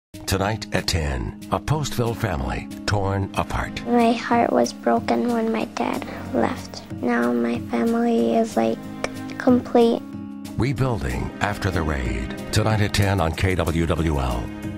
Tonight at 10, a Postville family torn apart. My heart was broken when my dad left. Now my family is complete. Rebuilding after the raid. Tonight at 10 on KWWL.